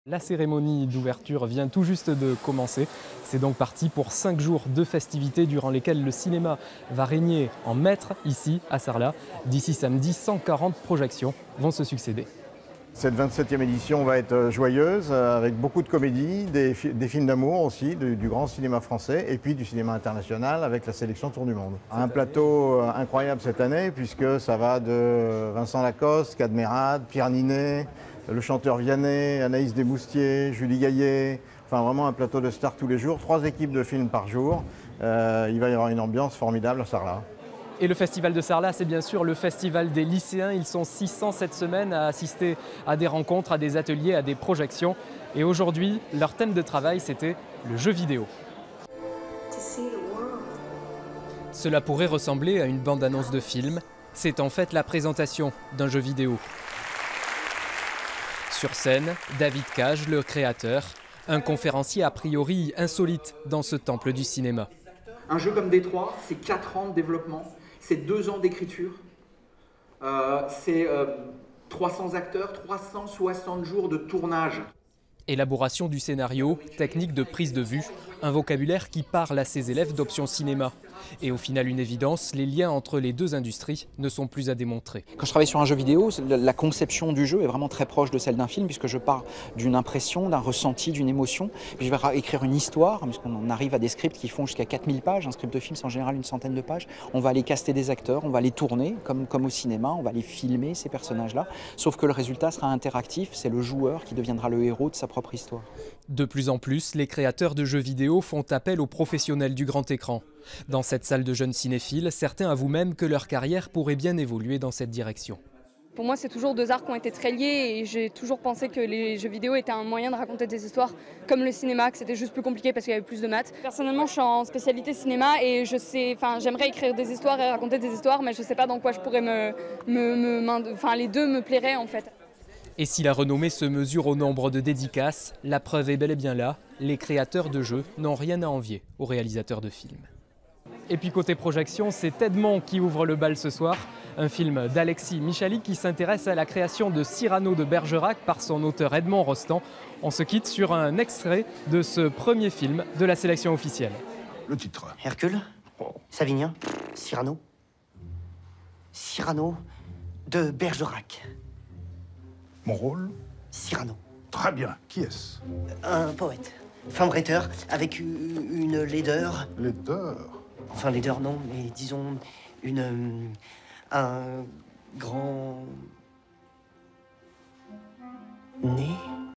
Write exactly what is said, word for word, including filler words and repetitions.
La cérémonie d'ouverture vient tout juste de commencer. C'est donc parti pour cinq jours de festivités durant lesquelles le cinéma va régner en maître ici à Sarlat. D'ici samedi, cent quarante projections vont se succéder. Cette vingt-septième édition va être joyeuse, avec beaucoup de comédies, des, fi des films d'amour aussi, du, du grand cinéma français, et puis du cinéma international avec la sélection Tour du Monde. Un plateau incroyable cette année, puisque ça va de Vincent Lacoste, Cadmerade, Pierre Ninet, le chanteur Vianney, Anaïs Desmoustiers, Julie Gaillet, enfin vraiment un plateau de stars tous les jours, trois équipes de films par jour. Euh, il va y avoir une ambiance formidable à Sarlat. Et le Festival de Sarlat, c'est bien sûr le festival des lycéens. Ils sont six cents cette semaine à assister à des rencontres, à des ateliers, à des projections. Et aujourd'hui, leur thème de travail, c'était le jeu vidéo. Cela pourrait ressembler à une bande-annonce de film. C'est en fait la présentation d'un jeu vidéo. Sur scène, David Cage, le créateur, un conférencier a priori insolite dans ce temple du cinéma. Un jeu comme Détroit, c'est quatre ans de développement, c'est deux ans d'écriture, euh, c'est euh, trois cents acteurs, trois cent soixante jours de tournage. Élaboration du scénario, technique de prise de vue, un vocabulaire qui parle à ses élèves d'option cinéma. Et au final une évidence, les liens entre les deux industries ne sont plus à démontrer. Quand je travaille sur un jeu vidéo, la conception du jeu est vraiment très proche de celle d'un film, puisque je pars d'une impression, d'un ressenti, d'une émotion. Puis je vais écrire une histoire, puisqu'on arrive à des scripts qui font jusqu'à quatre mille pages. Un script de film, c'est en général une centaine de pages. On va aller caster des acteurs, on va les tourner, comme, comme au cinéma, on va les filmer, ces personnages-là. Sauf que le résultat sera interactif, c'est le joueur qui deviendra le héros de sa propre histoire. De plus en plus, les créateurs de jeux vidéo font appel aux professionnels du grand écran. Dans cette salle de jeunes cinéphiles, certains avouent même que leur carrière pourrait bien évoluer dans cette direction. Pour moi, c'est toujours deux arts qui ont été très liés et j'ai toujours pensé que les jeux vidéo étaient un moyen de raconter des histoires comme le cinéma, que c'était juste plus compliqué parce qu'il y avait plus de maths. Personnellement, je suis en spécialité cinéma et je sais, enfin, j'aimerais écrire des histoires et raconter des histoires, mais je ne sais pas dans quoi je pourrais me, me, me, enfin, les deux me plairaient en fait. Et si la renommée se mesure au nombre de dédicaces, la preuve est bel et bien là, les créateurs de jeux n'ont rien à envier aux réalisateurs de films. Et puis côté projection, c'est Edmond qui ouvre le bal ce soir, un film d'Alexis Michalik qui s'intéresse à la création de Cyrano de Bergerac par son auteur Edmond Rostand. On se quitte sur un extrait de ce premier film de la sélection officielle. Le titre. Hercule, Savinien, Cyrano, Cyrano de Bergerac. Mon rôle? Cyrano. Très bien. Qui est-ce? Un poète, fin bretteur, avec une laideur. Laideur? Enfin, laideur, non, mais disons une... un grand... nez.